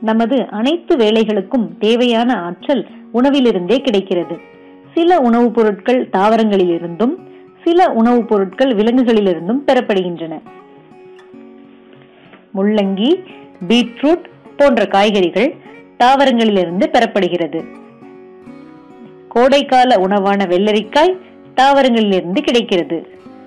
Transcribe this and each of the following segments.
நமது அனைத்து வேலைகளுக்கும் தேவையான ஆற்றல் உணவிலிருந்தே கிடைக்கிறது. சில உணவுப் பொருட்கள் தாவரங்களிலிருந்தும் சில உணவுப் பொருட்கள் விலங்குகளிலிருந்தும் பெறப்படுகின்றன. முள்ளங்கி, பீட்ரூட் போன்ற காய்கறிகள் தாவரங்களிலிருந்து பெறப்படுகிறது. கோடைக்கால உணவான வெள்ளரிக்காய் தாவரங்களிலிருந்து கிடைக்கிறது.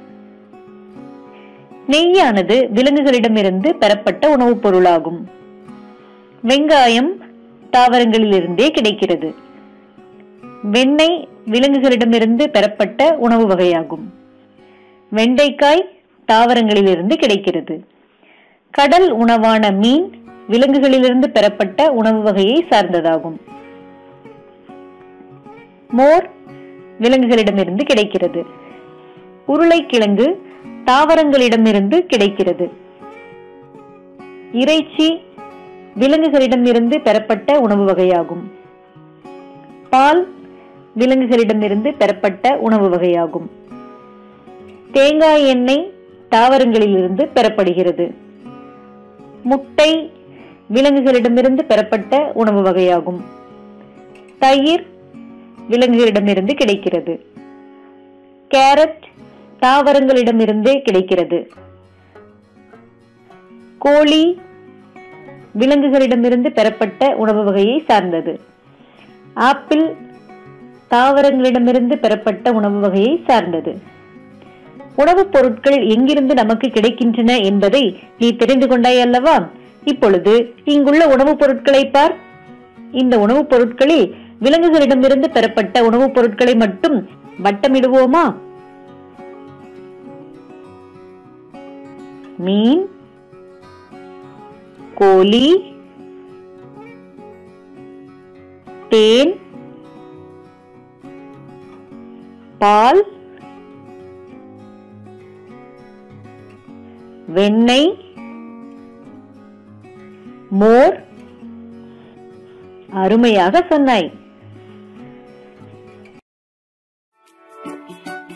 நெய்யானது விலங்குகளிடமிருந்து பெறப்பட்ட உணவுப் பொருளாகும். வெங்காயம் தாவரங்களிலிருந்தே கிடைக்கிறது. வெண்ணெய் விலங்குகளிடமிருந்து பெறப்பட்ட உணவு வகையாகும். வெண்டைக்காய் தாவரங்களிலிருந்து கிடைக்கிறது. கடல் உணவான மீன் விலங்குகளிலிருந்து பெறப்பட்ட உணவு வகையை சார்ந்ததாகும். மோர் விலங்குகளிடமிருந்து கிடைக்கிறது. உருளைக்கிழங்கு தாவரங்களிடமிருந்து கிடைக்கிறது. இறைச்சி விலங்குகளிடமிருந்து பெறப்பட்ட உணவு வகையாகும். பால் விலங்குகளிடமிருந்து பெறப்பட்ட உணவு வகையாகும். தேங்காய் எண்ணெய் தாவரங்களிலிருந்து பெறப்படுகிறது. முட்டை விலங்குகளிடமிருந்து பெறப்பட்ட உணவு வகையாகும். தயிர் விலங்குகளிடமிருந்து கிடைக்கிறது. கேரட் தாவரங்களிடமிருந்தே கிடைக்கிறது. கோழி விலங்குகளிடமிருந்து பெறப்பட்ட உணவு வகையை சார்ந்தது. ஆப்பிள் தாவரங்களிடமிருந்து பெறப்பட்ட உணவு வகையை சார்ந்தது. உணவுப் பொருட்கள் எங்கிருந்து நமக்கு கிடைக்கின்றன என்பதை நீ தெரிந்து கொண்டாய் அல்லவா? இப்பொழுது இங்குள்ள உணவுப் பொருட்களை பார். இந்த உணவுப் பொருட்களில் விலங்குகளிடமிருந்து பெறப்பட்ட உணவுப் பொருட்களை மட்டும் வட்டமிடுவோமா? மீன், கோழி, தேன், பால், வெண்ணெய், மோர். அருமையாக சொன்னாய்.